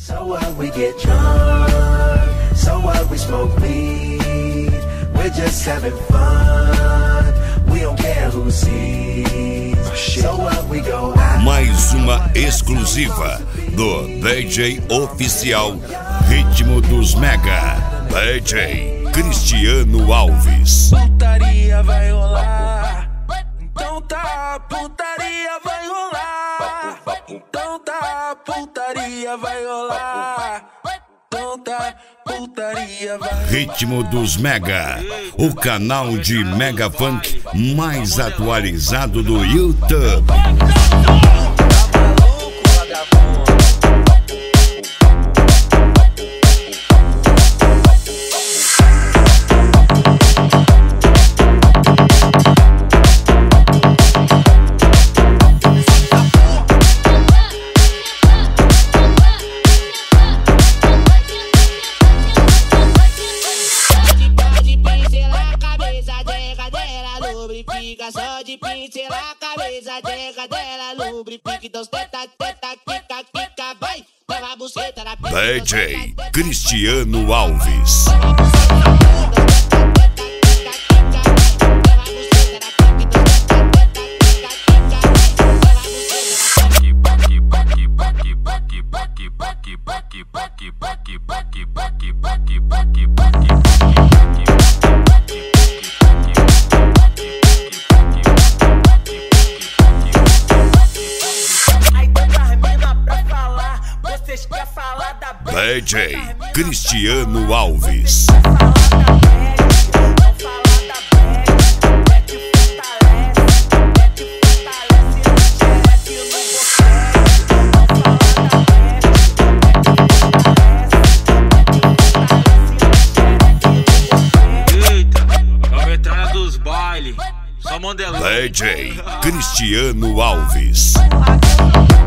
So what, we get drunk, so what, we smoke weed, we're just having fun, we don't care who sees. So what, we go out. Mais uma exclusiva do DJ oficial Ritmo dos Mega, DJ Cristiano Alves. Putaria vai rolar, então tá, putaria vai rolar. Então tá, putaria vai rolar. Então tá, putaria vai. Ritmo dos Mega, o canal de Mega Funk mais atualizado do YouTube. Só de pincelar a cabeça, dega dela, lubrifica, então teta, teta, quica, quica, vai, leva a buceta na pica. DJ Cristiano Alves. DJ Cristiano Alves. Dos bailes, só Mandelão. DJ Cristiano Alves.